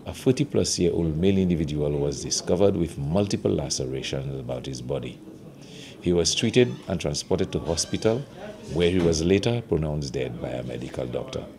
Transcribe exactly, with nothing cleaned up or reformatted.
a forty-plus-year-old male individual was discovered with multiple lacerations about his body. He was treated and transported to hospital, where he was later pronounced dead by a medical doctor.